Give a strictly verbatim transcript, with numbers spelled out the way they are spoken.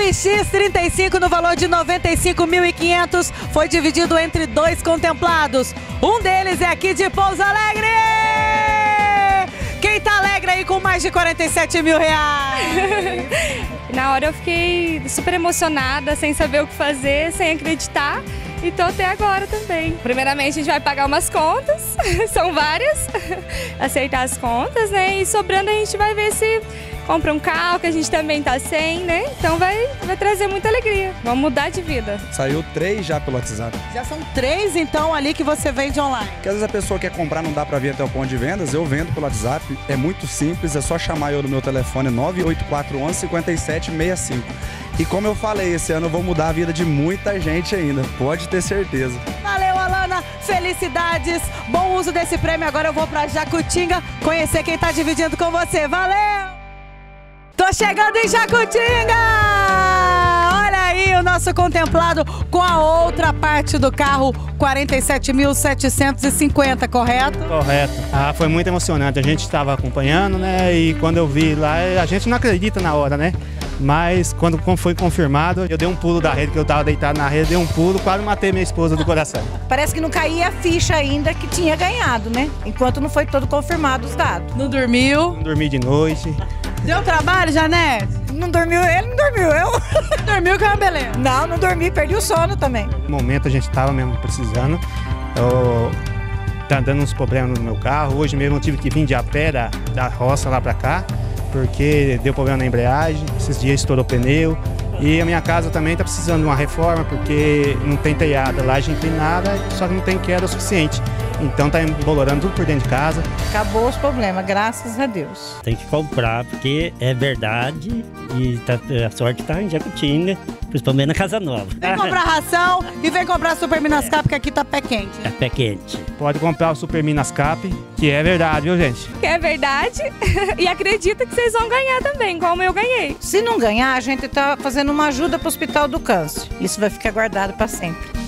N X trinta e cinco no valor de noventa e cinco mil e quinhentos foi dividido entre dois contemplados. Um deles é aqui de Pouso Alegre. Quem tá alegre aí com mais de quarenta e sete mil reais? Na hora eu fiquei super emocionada, sem saber o que fazer, sem acreditar. E tô até agora também. Primeiramente a gente vai pagar umas contas, são várias, acertar as contas, né? E sobrando a gente vai ver se compra um carro, que a gente também tá sem, né? Então vai, vai trazer muita alegria. Vamos mudar de vida. Saiu três já pelo WhatsApp. Já são três, então, ali que você vende online. Porque às vezes a pessoa quer comprar, não dá pra vir até o ponto de vendas, eu vendo pelo WhatsApp. É muito simples, é só chamar eu no meu telefone nove oito quatro um um cinco sete seis cinco. E como eu falei, esse ano eu vou mudar a vida de muita gente ainda, pode ter certeza. Valeu, Alana, felicidades, bom uso desse prêmio. Agora eu vou pra Jacutinga conhecer quem tá dividindo com você. Valeu! Tô chegando em Jacutinga! Olha aí o nosso contemplado com a outra parte do carro, quarenta e sete mil setecentos e cinquenta, correto? Correto. Ah, foi muito emocionante, a gente estava acompanhando, né, e quando eu vi lá, a gente não acredita na hora, né, mas quando foi confirmado, eu dei um pulo da rede, que eu estava deitado na rede, dei um pulo, quase matei minha esposa do coração. Parece que não caía a ficha ainda que tinha ganhado, né, enquanto não foi todo confirmado os dados. Não dormiu? Não dormi de noite. Deu trabalho, Janete? Não dormiu, ele não dormiu, eu. Dormiu que é uma beleza. Não, não dormi, perdi o sono também. No momento a gente estava mesmo precisando, eu, tá dando uns problemas no meu carro, hoje mesmo eu tive que vir de a pé da, da roça lá pra cá, porque deu problema na embreagem, esses dias estourou o pneu. E a minha casa também está precisando de uma reforma, porque não tem telhado, laje inclinada, só que não tem queda o suficiente. Então está embolorando tudo por dentro de casa. Acabou os problemas, graças a Deus. Tem que comprar, porque é verdade e tá, a sorte está em Jacutinga, principalmente na Casa Nova. Vem comprar ração e vem comprar Super Minas Cap, que aqui tá pé quente. É pé quente. Pode comprar o Super Minas Cap, que é verdade, viu, gente? Que é verdade e acredita que vocês vão ganhar também, como eu ganhei. Se não ganhar, a gente tá fazendo uma ajuda para o Hospital do Câncer. Isso vai ficar guardado para sempre.